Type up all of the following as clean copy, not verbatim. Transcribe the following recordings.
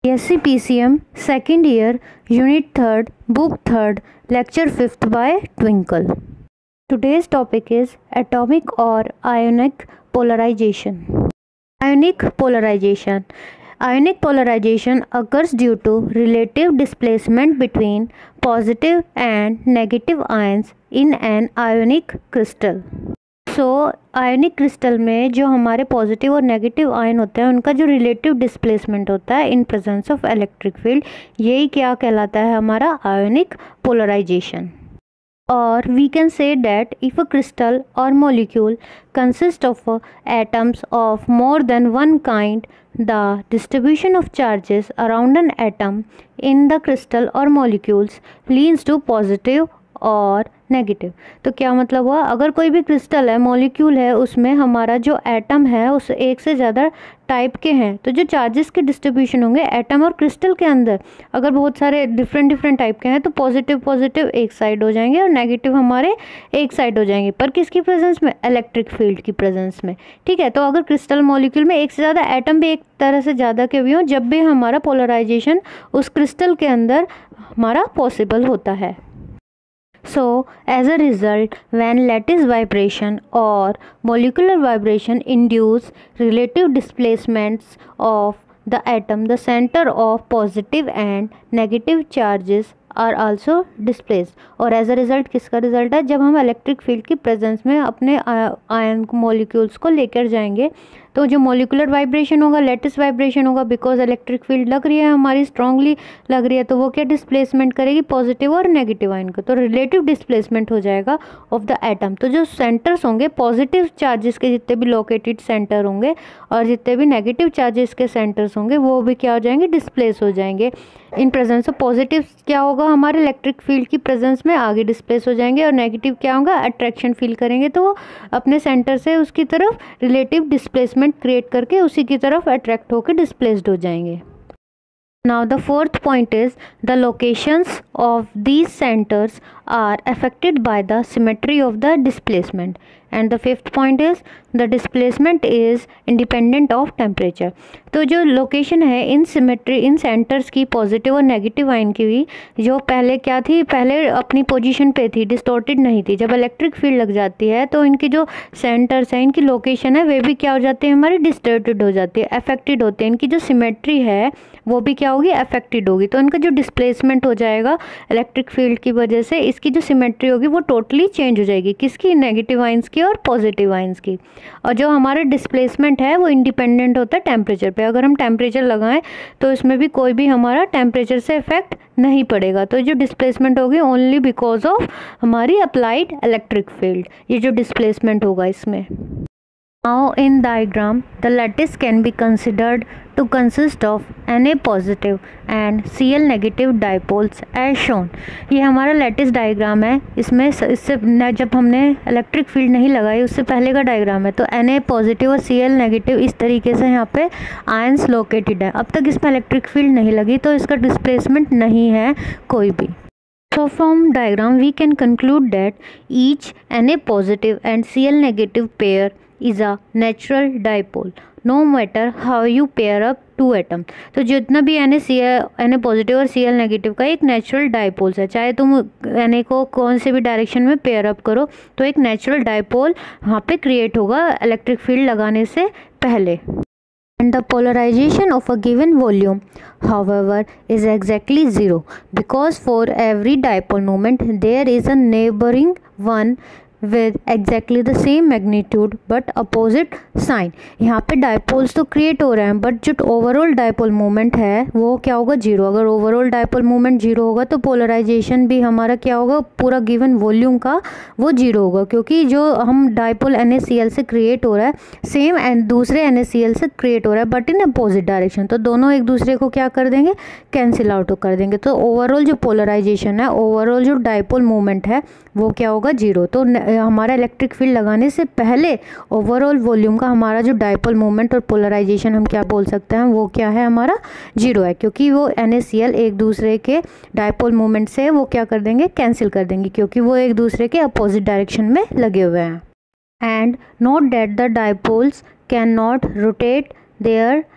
BSc PCM second year, Unit 3rd, Book 3rd, Lecture 5th by Twinkle. Today's topic is atomic or ionic polarization. Ionic polarization. Ionic polarization occurs due to relative displacement between positive and negative ions in an ionic crystal. Ionic crystal में जो हमारे positive और negative ion होते हैं उनका जो relative displacement होता है in presence of electric field, यही क्या कहलाता है हमारा आयनिक पोलराइजेशन. और we can say that if a crystal और molecule consist of atoms of more than one kind, the distribution of charges around an atom in the crystal और molecules leans to positive और negative. तो क्या मतलब हुआ, अगर कोई भी क्रिस्टल है, मॉलिक्यूल है, उसमें हमारा जो एटम है उस एक से ज़्यादा टाइप के हैं, तो जो चार्जेस के डिस्ट्रीब्यूशन होंगे एटम और क्रिस्टल के अंदर अगर बहुत सारे डिफरेंट टाइप के हैं तो पॉजिटिव एक साइड हो जाएंगे और नेगेटिव हमारे एक साइड हो जाएंगे. पर किसकी प्रेजेंस में? इलेक्ट्रिक फील्ड की प्रेजेंस में. ठीक है, तो अगर क्रिस्टल मॉलिक्यूल में एक से ज़्यादा एटम भी एक तरह से ज़्यादा के भी हों, जब भी हमारा पोलराइजेशन उस क्रिस्टल के अंदर हमारा पॉसिबल होता है. So, as a result, when lattice vibration or molecular vibration induce relative displacements of the atom, the center of positive and negative charges are also displaced. और एज अ रिज़ल्ट किसका result है? जब हम electric field की presence में अपने ion molecules को लेकर जाएंगे तो जो मॉलिकुलर वाइब्रेशन होगा, लेटिस वाइब्रेशन होगा, बिकॉज इलेक्ट्रिक फील्ड लग रही है हमारी, स्ट्रांगली लग रही है, तो वो क्या डिस्प्लेसमेंट करेगी? पॉजिटिव और नेगेटिव आयन को. तो रिलेटिव डिस्प्लेसमेंट हो जाएगा ऑफ द एटम. तो जो सेंटर्स होंगे पॉजिटिव चार्जेस के, जितने भी लोकेटेड सेंटर होंगे, और जितने भी नेगेटिव चार्जेस के सेंटर्स होंगे वो भी क्या हो जाएंगे? डिस्प्लेस हो जाएंगे इन प्रेजेंस ऑफ पॉजिटिव. क्या होगा हमारे इलेक्ट्रिक फील्ड की प्रेजेंस में आगे डिस्प्लेस हो जाएंगे, और नेगेटिव क्या होगा? अट्रैक्शन फील करेंगे, तो वो अपने सेंटर से उसकी तरफ रिलेटिव डिस्प्लेसमेंट क्रिएट करके उसी की तरफ अट्रैक्ट होकर डिस्प्लेस्ड हो जाएंगे. Now the fourth point is the locations of these centers are affected by the symmetry of the displacement, and the fifth point is the displacement is independent of temperature. तो जो location है in symmetry, in centres की, positive और negative ion की भी, जो पहले क्या थी, पहले अपनी पोजीशन पे थी, डिस्टॉर्टेड नहीं थी. जब इलेक्ट्रिक फील्ड लग जाती है तो इनकी जो सेंटर्स हैं, इनकी लोकेशन है, वे भी क्या हो जाती है? हमारी डिस्टॉर्टेड हो जाती है, अफेक्टेड होते हैं. इनकी जो सिमेट्री है वो भी क्या होगी? अफेक्टेड होगी. तो इनका जो डिस्प्लेसमेंट हो जाएगा इलेक्ट्रिक फील्ड की वजह से, इसकी जो सिमेट्री होगी वो टोटली चेंज हो जाएगी. किसकी? नेगेटिव आयंस की और पॉजिटिव आयंस की. और जो हमारा डिस्प्लेसमेंट है वो इंडिपेंडेंट होता है टेम्परेचर पे. अगर हम टेम्परेचर लगाएं तो इसमें भी कोई भी हमारा टेम्परेचर से इफेक्ट नहीं पड़ेगा. तो जो डिस्प्लेसमेंट होगी ओनली बिकॉज ऑफ हमारी अप्लाइड इलेक्ट्रिक फील्ड, ये जो डिस्प्लेसमेंट होगा इसमें. Now in diagram, the lattice can be considered to consist of Na positive and Cl negative dipoles as shown. ये हमारा लैटिस डायग्राम है. इसमें इससे जब हमने इलेक्ट्रिक फील्ड नहीं लगाई उससे पहले का डायग्राम है. तो Na पॉजिटिव और Cl नेगेटिव इस तरीके से यहाँ पे आयंस लोकेटेड है. अब तक इसमें इलेक्ट्रिक फील्ड नहीं लगी तो इसका डिस्प्लेसमेंट नहीं है कोई भी. So from diagram we can conclude that each Na positive and Cl negative pair is a natural dipole no matter how you pair up two atom. तो जितना भी Na पॉजिटिव और Cl नेगेटिव का एक नेचुरल डाइपोल्स है, चाहे तुम Na को कौन से भी डायरेक्शन में पेयर अप करो तो एक नेचुरल डाइपोल वहाँ पे क्रिएट होगा इलेक्ट्रिक फील्ड लगाने से पहले. And the polarization of a given volume, however, is exactly zero because for every dipole moment there is a neighboring one with exactly the same magnitude but opposite sign. यहाँ पे dipoles तो create हो रहे हैं but जो overall dipole moment है वो क्या होगा? जीरो. अगर ओवरऑल डायपोल मोमेंट जीरो होगा तो पोलराइजेशन भी हमारा क्या होगा? पूरा गिवन वॉल्यूम का वो जीरो होगा, क्योंकि जो हम डायपोल NaCl से क्रिएट हो रहा है सेम एंड दूसरे NaCl से क्रिएट हो रहा है बट इन अपोजिट डायरेक्शन. तो दोनों एक दूसरे को क्या कर देंगे? कैंसिल आउट कर देंगे. तो ओवरऑल जो पोलराइजेशन है, ओवरऑल जो डायपोल मोमेंट है वो क्या होगा? जीरो. तो हमारा इलेक्ट्रिक फील्ड लगाने से पहले ओवरऑल वॉल्यूम का हमारा जो डायपोल मोमेंट और पोलराइजेशन हम क्या बोल सकते हैं? वो क्या है? हमारा जीरो है, क्योंकि वो NaCl एक दूसरे के डायपोल मोमेंट से वो क्या कर देंगे? कैंसिल कर देंगे, क्योंकि वो एक दूसरे के अपोजिट डायरेक्शन में लगे हुए हैं. And note that the dipoles can not rotate their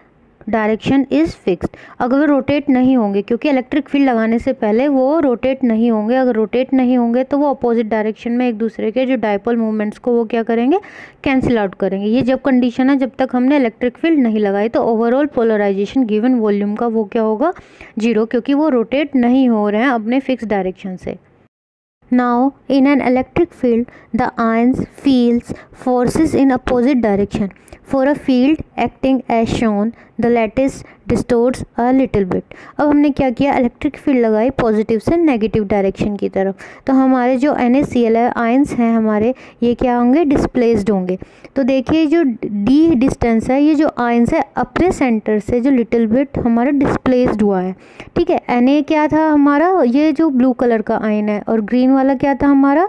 direction is fixed. अगर वो रोटेट नहीं होंगे, क्योंकि इलेक्ट्रिक फील्ड लगाने से पहले वो रोटेट नहीं होंगे, अगर रोटेट नहीं होंगे तो वो अपोजिट डायरेक्शन में एक दूसरे के जो डायपोल मूवमेंट्स को वो क्या करेंगे, कैंसिल आउट करेंगे। ये जब कंडीशन है जब तक हमने इलेक्ट्रिक फील्ड नहीं लगाई, तो ओवरऑल पोलराइजेशन गिवन वॉल्यूम का वो क्या होगा, 0, क्योंकि वो रोटेट नहीं हो रहे हैं अपने फिक्स डायरेक्शन से। Now, in an electric field, the ions feels forces in opposite direction. For a field acting as shown, the lattice distorts a little bit. अब हमने क्या किया, इलेक्ट्रिक फील्ड लगाई पॉजिटिव से नेगेटिव डायरेक्शन की तरफ, तो हमारे जो NaCl है, आयंस हैं हमारे, ये क्या होंगे, डिस्प्लेस्ड होंगे। तो देखिए जो d डिस्टेंस है, ये जो आयंस है अपने सेंटर से जो लिटिल बिट हमारा डिस्प्लेस्ड हुआ है, ठीक है। Na क्या था हमारा, ये जो ब्लू कलर का आयन है, और ग्रीन वाला क्या था हमारा,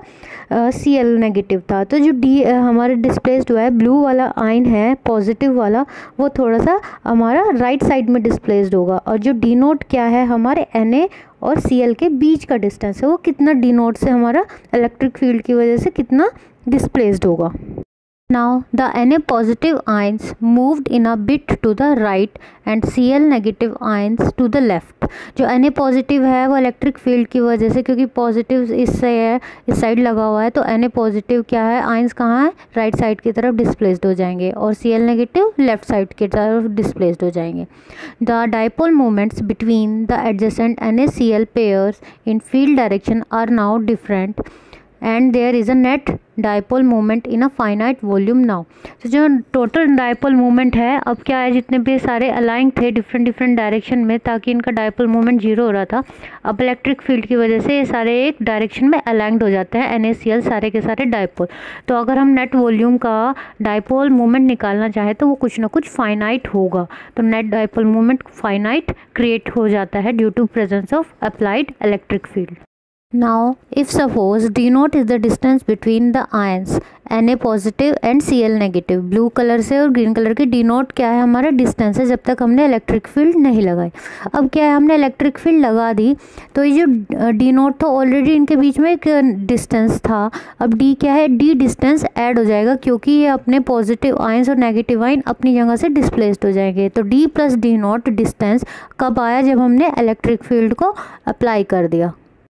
Cl नेगेटिव था। तो जो d हमारे डिस्प्लेस्ड हुआ है, ब्लू वाला आयन है पॉजिटिव वाला, वो थोड़ा सा हमारा राइट साइड में डिस्प्लेस्ड होगा। और जो डी नोट क्या है हमारे Na और Cl के बीच का डिस्टेंस है, वो कितना डी नोट से हमारा इलेक्ट्रिक फील्ड की वजह से कितना डिस्प्लेस्ड होगा। Now the Na positive ions moved in a bit to the right and Cl negative ions to the left. जो Na पॉजिटिव है वो इलेक्ट्रिक फील्ड की वजह से, क्योंकि पॉजिटिव इससे है, इस साइड लगा हुआ है, तो Na पॉजिटिव क्या है, आयंस कहाँ है, राइट साइड की तरफ डिस्प्लेस्ड हो जाएंगे, और Cl नेगेटिव लेफ्ट साइड की तरफ डिस्प्लेस्ड हो जाएंगे। The dipole moments between the adjacent NaCl pairs in field direction are now different and there is a net dipole moment in a finite volume now. तो जो total dipole movement है, अब क्या है, जितने भी सारे अलाइंग थे डिफरेंट डायरेक्शन में, ताकि इनका डायपोल मूवमेंट 0 हो रहा था, अब इलेक्ट्रिक फील्ड की वजह से ये सारे एक डायरेक्शन में अलाइंड हो जाते हैं, NaCl सारे के सारे डायपोल। तो अगर हम नेट वॉल्यूम का डायपोल मूवमेंट निकालना चाहे तो वो कुछ ना कुछ फाइनाइट होगा। तो net dipole movement finite create हो जाता है due to presence of applied electric field. Now, if suppose d naught is the distance between the ions Na positive and Cl negative, blue colour से और green colour की d naught क्या है हमारा distance है जब तक हमने इलेक्ट्रिक फील्ड नहीं लगाई। अब क्या है, हमने इलेक्ट्रिक फील्ड लगा दी, तो ये जो d naught था ऑलरेडी इनके बीच में एक डिस्टेंस था, अब d क्या है, d डिस्टेंस ऐड हो जाएगा, क्योंकि ये अपने पॉजिटिव आयंस और नेगेटिव आयन अपनी जगह से डिस्प्लेस्ड हो जाएंगे। तो d plus d naught distance कब आया, जब हमने इलेक्ट्रिक फील्ड को अप्लाई कर दिया।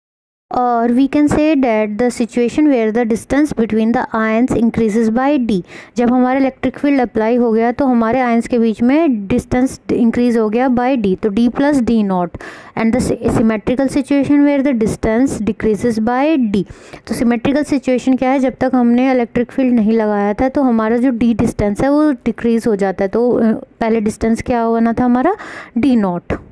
Or we can say that the situation where the distance between the ions increases by d, जब हमारा इलेक्ट्रिक फील्ड अप्लाई हो गया तो हमारे आयंस के बीच में डिस्टेंस इंक्रीज हो गया by d, तो d plus d naught. And the symmetrical situation where the distance decreases by d, तो सिमेट्रिकल सिचुएशन क्या है, जब तक हमने इलेक्ट्रिक फील्ड नहीं लगाया था तो हमारा जो d डिस्टेंस है वो डिक्रीज हो जाता है। तो पहले डिस्टेंस क्या होना था हमारा, d नॉट।